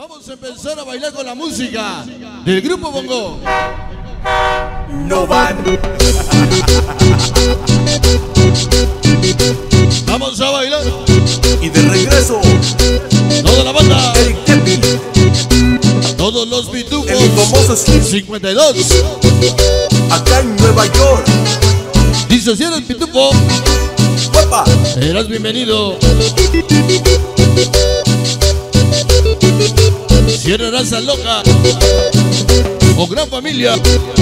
Vamos a empezar a bailar con la música del grupo Bongo. No van. Vamos a bailar. Y de regreso, Toda la banda. Eric Tepi, Todos los pitufos. el famoso Slim, 52. acá en Nueva York. Dice si eres pitufo, ¡Huepa! serás bienvenido. Si eres raza loca o gran familia,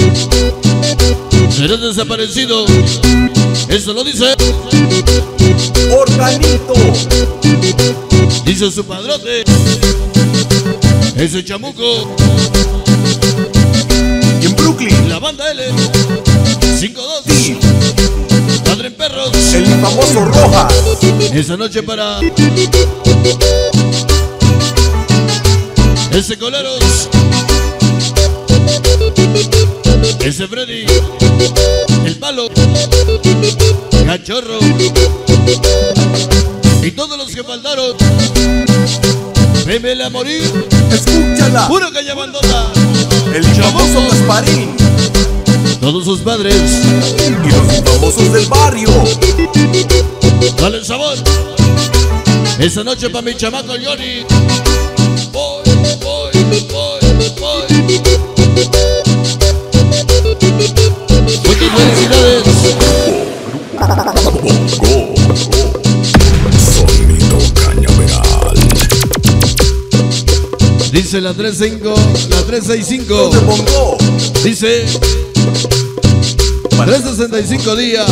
serás desaparecido. Eso lo dice. Organito, Dice su padrote. Ese chamuco. y en Brooklyn, La banda L. 52. sí, Padre en perros. el famoso Roja, Esa noche para ese Coleros, ese Freddy, el Palo, Cachorro y todos los que faltaron. Vémele a morir, escúchala, puro calle abandona. el famoso Gasparín Todos sus padres, y los famosos del barrio. dale el sabor. Esa noche para mi chamaco Johnny. Voy. Muchas felicidades. Sonido Cañaveral. Dice la 35, la 365. Los de Bongo, Dice 365 días,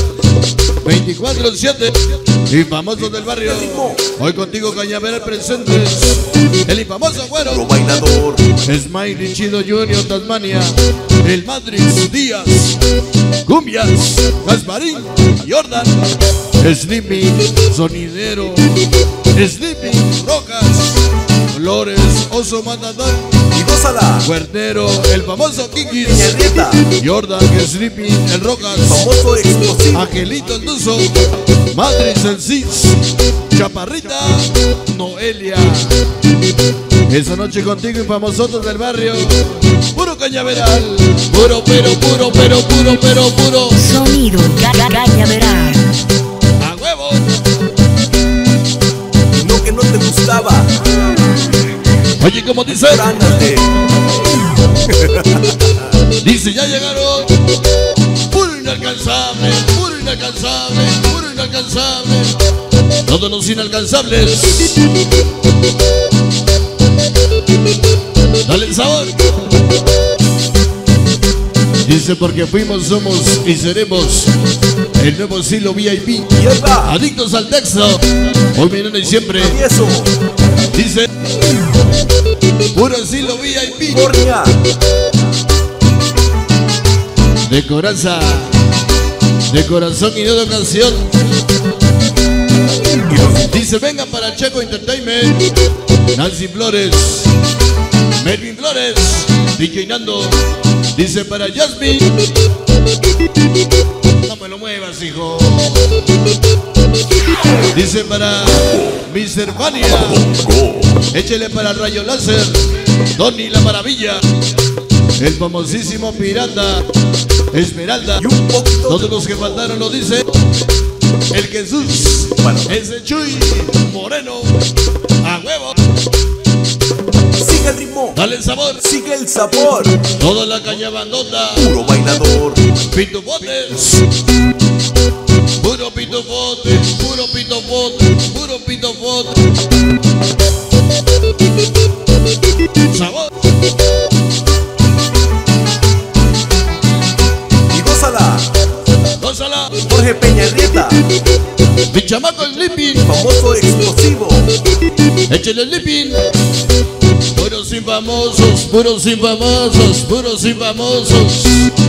24/7. Y famosos del barrio. Hoy contigo Cañaveral presentes. El infamoso Puro Güero, bailador, Smiley Chido Junior Tasmania, el Matrix Díaz, Cumbias, Gasparín, Jordan, Slippy, Sonidero, Slippy, Rocas, Flores, Oso Matador, y gózala, Cuernero, el famoso Kikis, Peñarrieta, Jordan, Slippy, el Rocas, famoso explosivo, Angelito el Duso, Matrix el Cis, Chaparrita, Noelia. Esa noche contigo y famosotos del barrio. Puro Cañaveral, puro. Sonido Cañaveral. A huevo. no que no te gustaba, Oye, como dice, gánate, dice ya llegaron. Puro inalcanzable. Todos los inalcanzables. Dale el sabor. Dice porque fuimos, somos y seremos el nuevo estilo VIP. y ahí va, Adictos al texto. Hoy, mañana y siempre. y eso, Dice puro estilo VIP. Bornia, De coraza, de corazón y no de ocasión. y los Dice venga para Checo Entertainment, Nancy Flores, Melvin Flores, DJ Nando. Dice para Jasmine. No me lo muevas, hijo. Dice para Mr. Fania. Échele para Rayo Láser, Donny la Maravilla, el famosísimo Pirata, Esmeralda. y un poquito Todos los que faltaron lo dice el Jesús, Bueno. ese Chuy Moreno, a huevo. sigue el ritmo, Dale el sabor. sigue el sabor, Toda la caña bandota, puro bailador, pitufotes, puro pitufote, sabor. y gózala, Gózala. Jorge Peñarrieta, Mi chamaco el Sleeping, famoso explosivo, échale el Sleeping. Puros infamosos.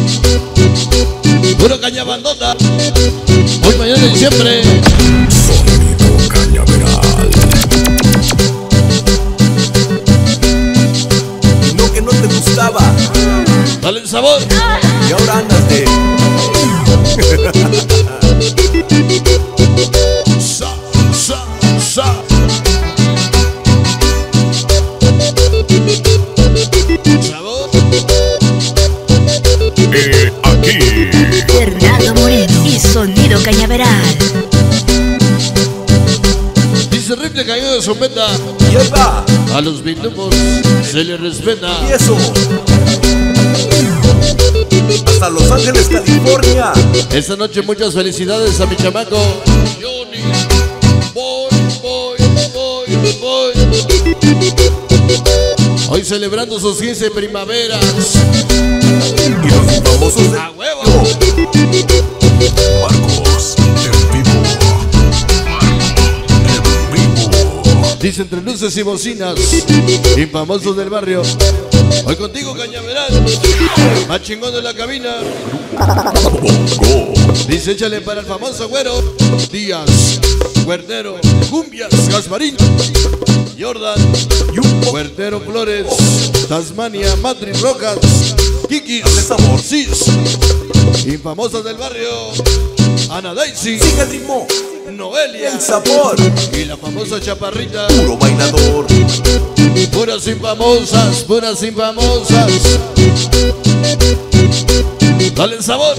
Puro caña bandota. Hoy, mañana y siempre. Sonido Cañaveral, no que no te gustaba, Dale el sabor. y ahora andas de Sa. Cañón de Zumbeta. Y ahí va. A los pitufos se les respeta. Y eso. Hasta Los Ángeles, California. Esta noche muchas felicidades a mi chamaco Johnny. Voy. Hoy celebrando sus 15 primaveras. Y los famosos de ¡A huevo! Marcos, en vivo. Dice entre luces y bocinas, infamosos del barrio. Hoy contigo, Cañaveral, más chingón de la cabina. Dice échale para el famoso güero Díaz, Huertero, Cumbias, Gasparín, Jordan, Huertero Flores, Tasmania, Matrix Rojas, Kikis, Cis, infamosas del barrio, Ana Daisy, Sigue el ritmo, Noelia, el sabor. y la famosa Chaparrita. Puro bailador. Puras infamosas, puras infamosas. Dale el sabor.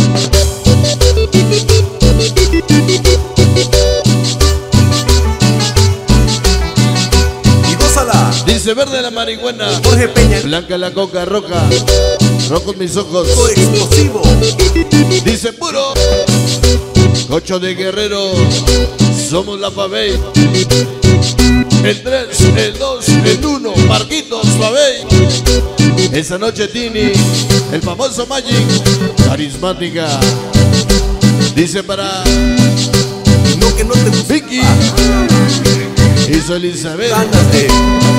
Y gózala. Dice verde la marihuana, Jorge Peña. blanca la coca roja, rojos mis ojos. Todo explosivo. Dice puro, Cocho de Guerrero, somos la Favey. El 3, el 2, el 1, Marquitos Favey. Esa noche Tini, el famoso Magic, carismática. Dice para No que no te gusta. Vicky, hizo Elizabeth, Ganas de.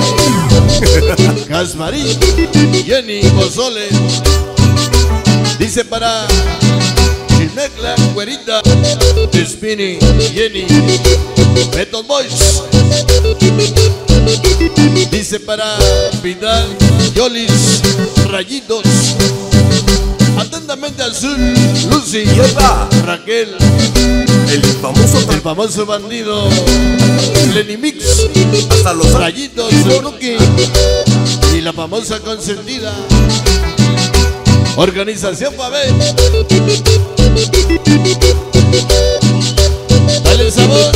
Casmarín, Jenny, Pozole. Dice para Chinecla, Güerita, Spinny, Jenny, Beton Boys. Dice para Vidal, Yolis, Rayitos. Atentamente Azul, Lucy, Y ahí va. Raquel, El famoso el famoso bandido, Lenny Mix, hasta los Rayitos, Rookie y la famosa consentida Organización Favey. Dale el sabor.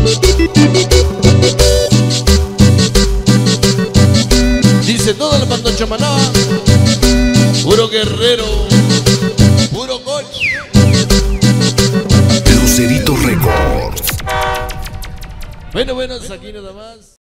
Dice toda la pantocha maná, puro guerrero, puro coach. Lucerito Records. Bueno, aquí nada más.